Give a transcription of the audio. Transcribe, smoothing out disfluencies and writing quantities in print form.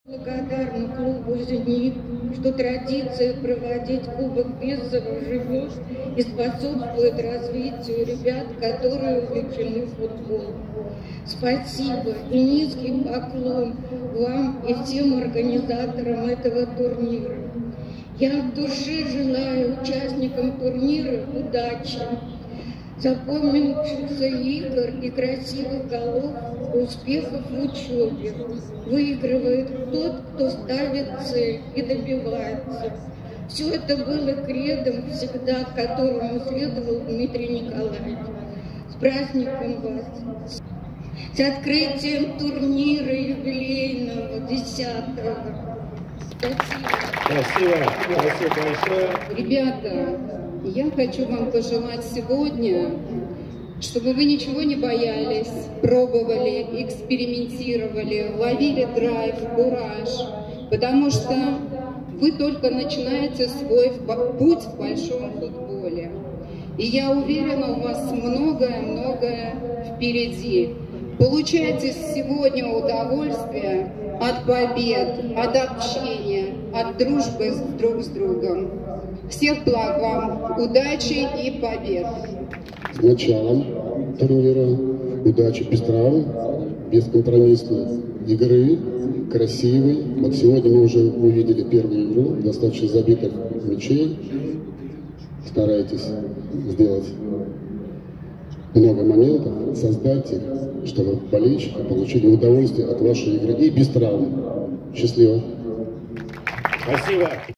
Благодарна клубу «Зенит», что традиция проводить Кубок Беззова живет и способствует развитию ребят, которые увлечены футболом. Спасибо и низкий поклон вам и всем организаторам этого турнира. Я от души желаю участникам турнира удачи, запомнившихся игр и красивых голов, успехов в учебе. Выигрывает тот, кто ставит цель и добивается. Все это было кредом всегда, которому следовал Дмитрий Николаевич. С праздником вас! С открытием турнира юбилейного 10-го. Спасибо. Спасибо большое. Ребята, я хочу вам пожелать сегодня, чтобы вы ничего не боялись, пробовали, экспериментировали, ловили драйв, кураж, потому что вы только начинаете свой путь в большом футболе. И я уверена, у вас многое-многое впереди. Получайте сегодня удовольствие от побед, от общения, от дружбы друг с другом. Всех благ вам, удачи и побед! С началом турнира, удачи, пестравой, бескомпромиссной игры, красивой. Вот сегодня мы уже увидели первую игру, достаточно забитых мячей. Старайтесь сделать много моментов, создать их, чтобы болельщики получили удовольствие от вашей игры и без травм. Счастливо! Спасибо!